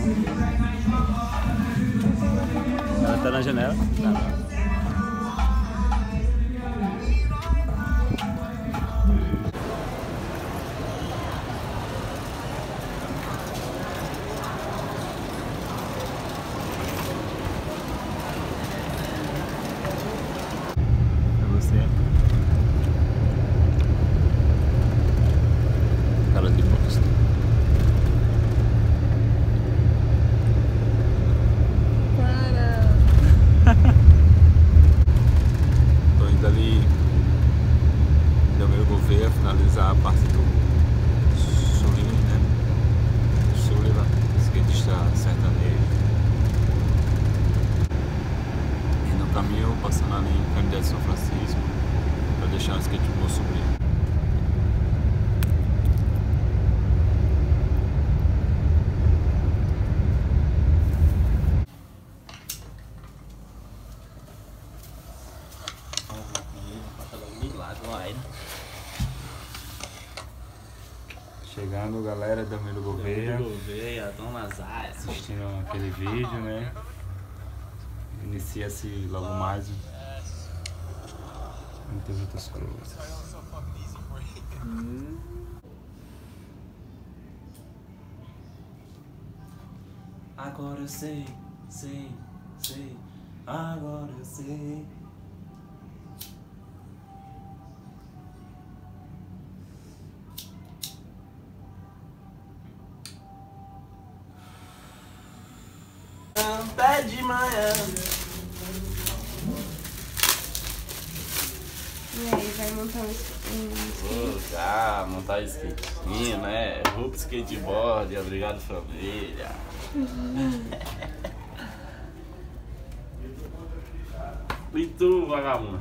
Ela tá na janela? Tá. Cara de bosta. Tô indo ali Delmiro Gouveia finalizar a parte do Sullivan, né? Sullivan, skatista sertanejo. E no caminho passando ali em Canindé de São Francisco pra deixar o skate pro meu sobrinho. Chegando, galera, Delmiro Gouveia. Estão nas áreas. Assistindo aquele vídeo, né? Inicia-se logo mais muitas outras coisas. Agora eu sei, agora eu sei. Pé de manhã. E aí, vai montar um skate? Tá, montar skatinho, né? Rup Skateboard, obrigado família. E tu, vagabundo?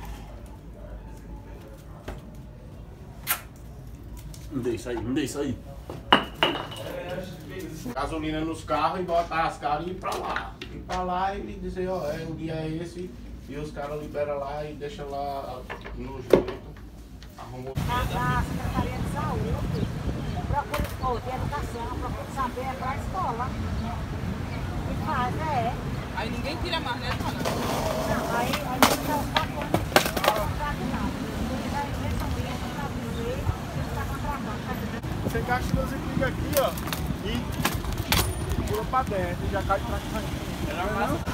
Me deixa aí. Gasolina nos carros e botar as caras e ir pra lá. Ir pra lá e dizer, ó, o dia é esse, e os caras liberam lá e deixam lá no jeito. Arrumou. A Secretaria de Saúde procura, de educação, procura saber pra escola. E faz, Aí ninguém tira mais, né, dona? Não, aí a gente tá contratando nada. Ele vai ver também, a gente tá vendo ele tá contratando. Você encaixa os clica aqui, ó, e pula pra dentro e já cai pra cá. Era massa.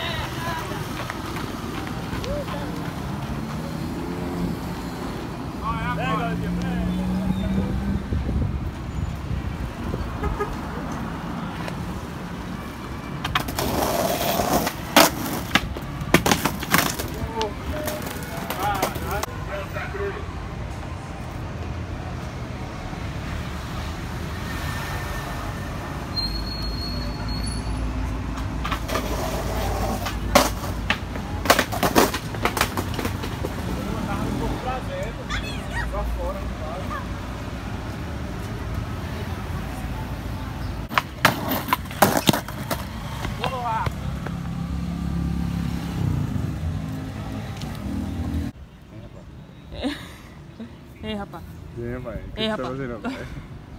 Ei, rapaz. Vem, vai. O que Ei, você tá rapaz. fazendo, vai?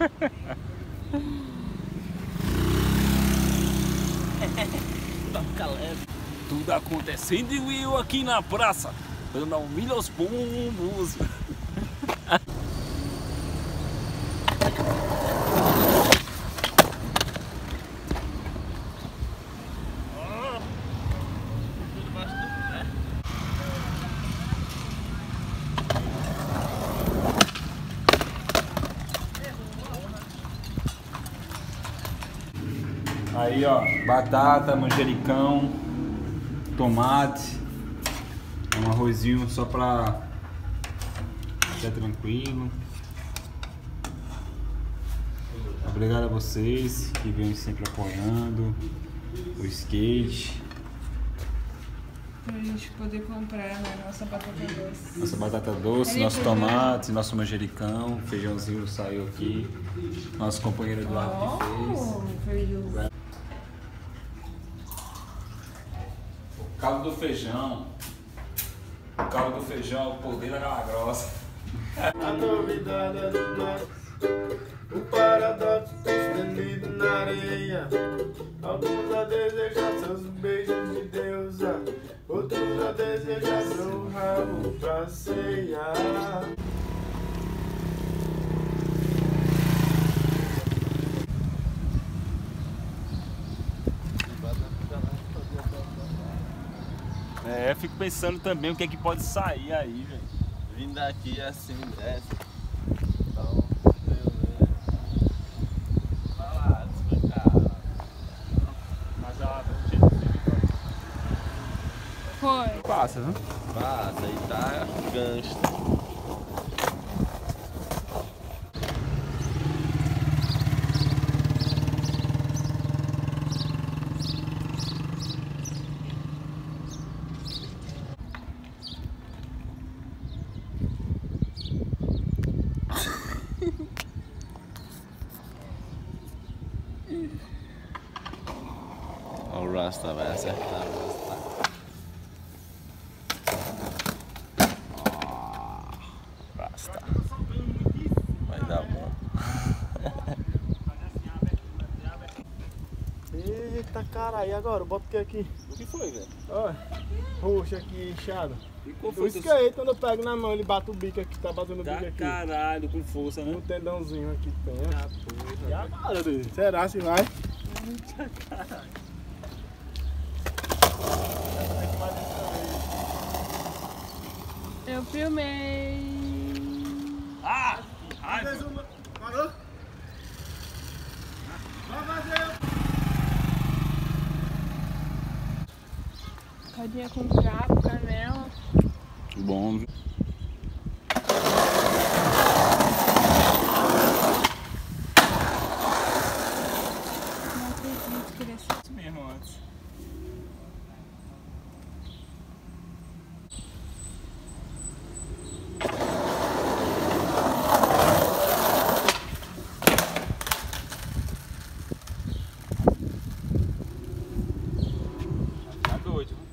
Tudo acontecendo e eu aqui na praça, dando ao milho aos pombos. Aí, ó, batata, manjericão, tomate, um arrozinho só pra ficar tranquilo. Obrigado a vocês que vêm sempre apoiando o skate. Pra gente poder comprar, né, nossa batata doce. Nossa batata doce, nosso tomate, nosso manjericão, feijãozinho saiu aqui. Nosso companheiro Eduardo que fez. Feijão. Caldo do feijão. O caldo do feijão é o poder da gala grossa. A novidade é do nosso. O paradoxo estendido na areia. Alguns a desejar seus beijos de deusa, outros a desejar seu rabo pra ceia. É, fico pensando também o que é que pode sair aí, velho. Vindo daqui assim, desce. Foi. Passa, né? Passa e tá gangsta. O Rasta vai acertar o Rasta. Rasta. Vai dar bom. Eita caralho, e agora? Bota o que aqui? O que foi, velho? Ó, roxo aqui, inchado. E qual O foi? skate, quando eu pego na mão, ele bate o bico aqui, tá batendo o bico Da aqui. caralho, com força, né? Um tendãozinho aqui que tem, ó. Da porra. E agora, Deus? Será se vai? Eu filmei. Ah! Raiva! Parou? Vai fazer! Cadinha com cravo, canela. Bom. Não acredito que ele é assim. Isso mesmo antes. Tá doido, né?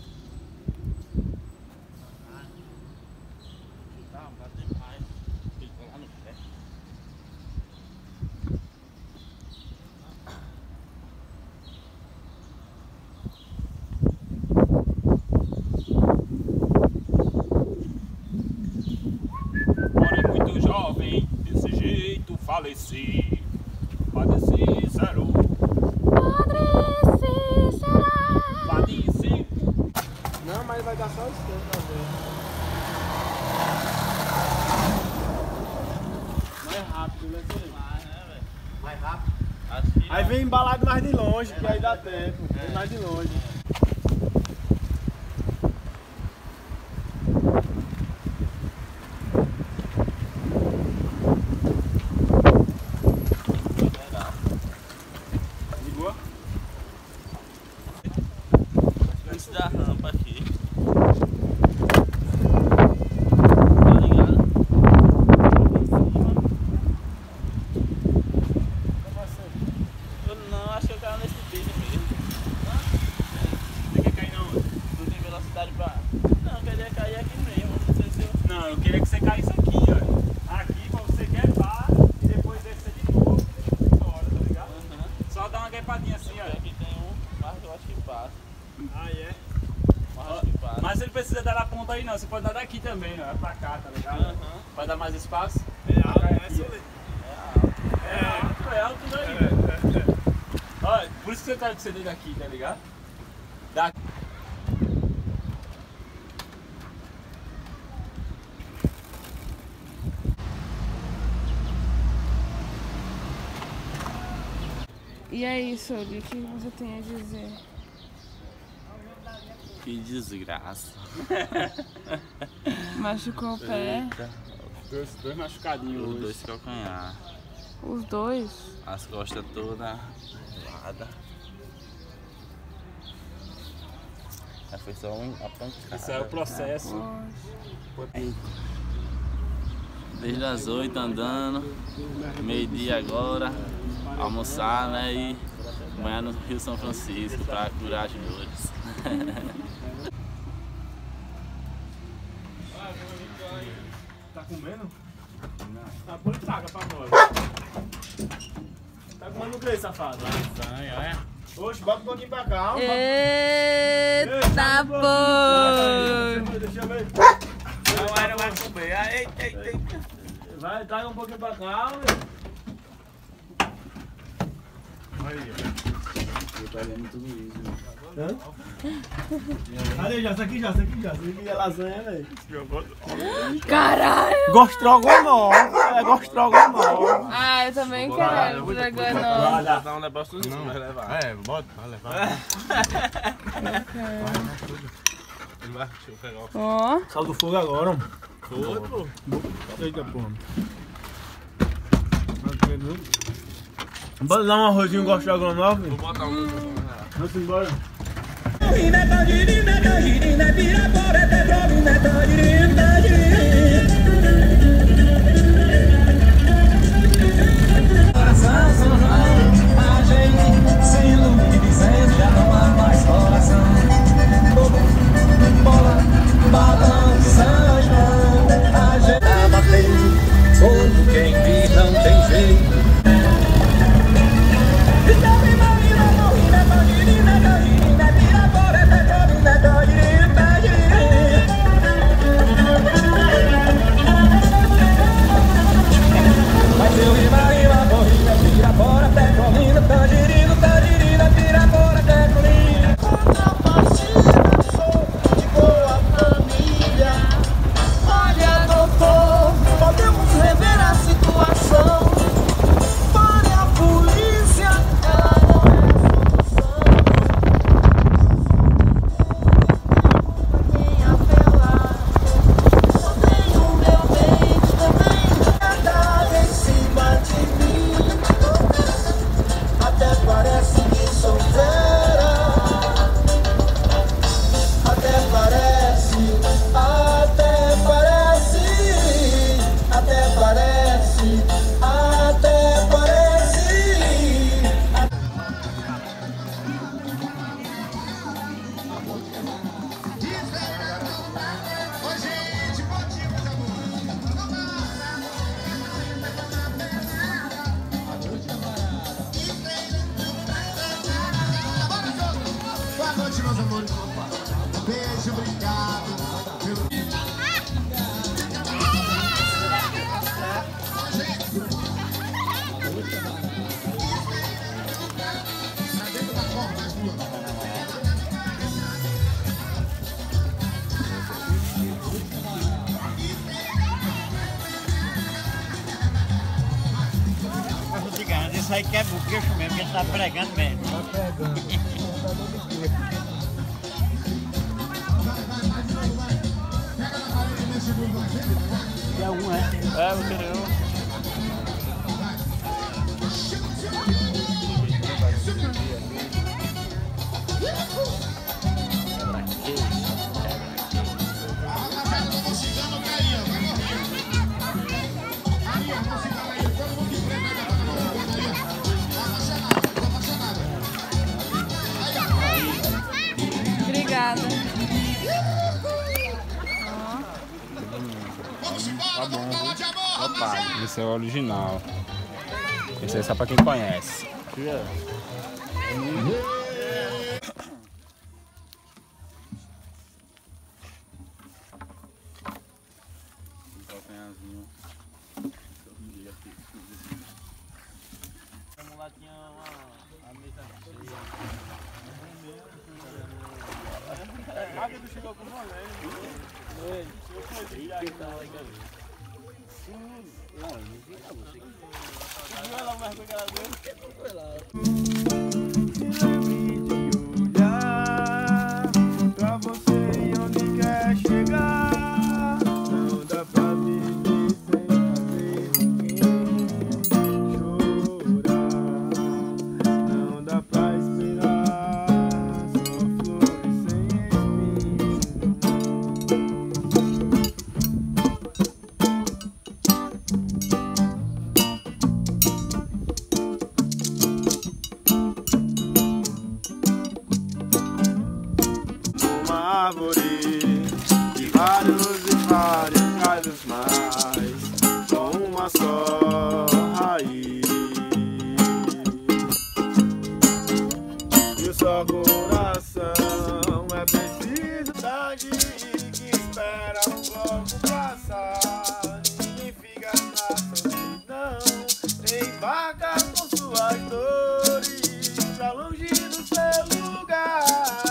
Porém muito jovem, desse jeito faleci. Padeci, zero. Padeci. Não, mas vai dar só os tempos pra ver. Mais rápido, né? Mais rápido. Aí vem embalado mais de longe, que aí dá tempo. Vem mais de longe. Ligou? Antes da rampa aqui. Tá ligado? Eu não, acho que eu caio nesse vídeo mesmo. Você quer cair não? Não tem velocidade pra. Não, eu queria cair aqui mesmo. Não sei se eu. Não, eu queria que você caísse aqui, ó. Aqui pra você quebrar e depois descer de novo e embora, tá ligado? Só dar uma guepadinha assim, ó. Aqui tem um, mas eu acho que passa. Ah, é? Mas acho que passa. Mas você não precisa dar na ponta aí não, você pode dar daqui também, ó. É pra cá, tá ligado? Aham. Vai dar mais espaço? É alto, É alto daí, velho. Olha, por isso que você tá descendo daqui, tá ligado? Daqui. E é isso, Oli, o que você tem a dizer? Que desgraça. Machucou o pé? Dois machucadinhos Os hoje. dois calcanhar. Os dois? As costas todas zoadas. Já foi só uma pancada. Esse é o processo. Poxa. Desde as 8 andando, meio-dia agora, almoçar, né? E banhar no Rio São Francisco pra curar as dores. Tá comendo? Tá põe paga pra nós. Tá comendo o que, safado? Lasanha, olha. Oxe, bota um pouquinho pra cá, ó. Eita, pô! Deixa eu ver. Não vai comer. Eita. Vai, traga um pouquinho pra cá, velho. Aí, ó. Eu tô olhando tudo isso. Cadê já? Essa aqui já. Essa aqui é lasanha, velho. Caralho! Gostrogonol. É gostrogonol. Ah, eu também quero dragonol. Vai dar um negóciozinho, não vai levar. É, bota, vai levar. Ele vai, deixa eu pegar o... Ó. Sal do fogo agora, ó. Foi, pô. Eita, porra. Bora dar um arrozinho gostrogonol, Vou velho. botar um... Vamos embora. Beijo, obrigado. Isso aí que é buqueixo mesmo, que a gente tá pregando mesmo. Tá pregando. É um, é? É, você não. Obrigada. Tá bom, viu? Opa, esse é o original. Esse é só pra quem conhece. Pra você onde quer chegar, não dá pra viver sem fazer ninguém chorar, não dá pra esperar, só flores sem espinho. só coração. É preciso sangue que espera um pouco passar. Ninguém fica na solidão. Embarca com suas dores pra longe do seu lugar.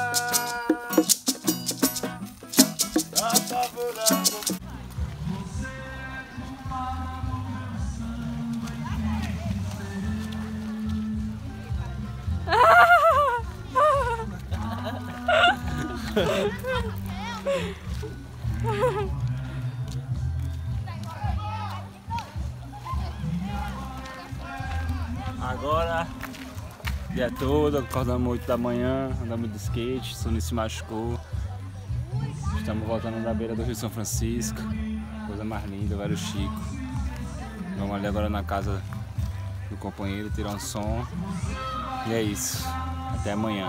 A favor da Agora, dia todo, acordamos 8 da manhã, andamos de skate, Suni se machucou. Estamos voltando da beira do Rio São Francisco. Coisa mais linda, velho Chico. Vamos ali agora na casa do companheiro, tirar um som. E é isso. Até amanhã.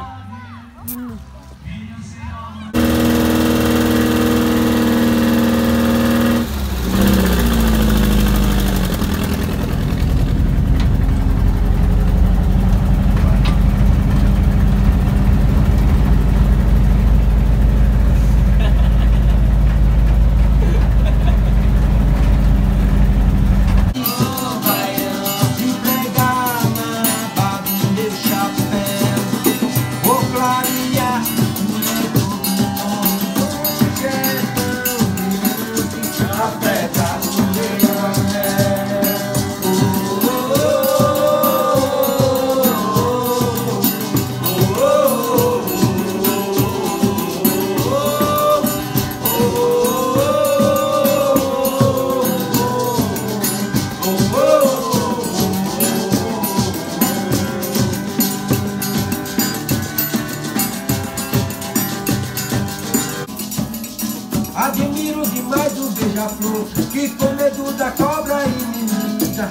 Admiro demais o beija-flor que com medo da cobra inimiga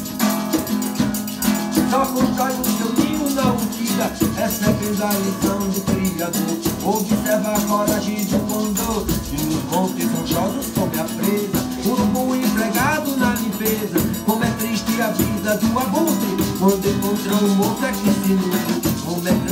só constrói o seu ninho na urtiga. Essa é a lição do criador. Observa a coragem do condor e nos montes rochosos come a presa. Urubu empregado na limpeza. Como é triste a vida do abutre quando encontra um monstro que se nutre. Como é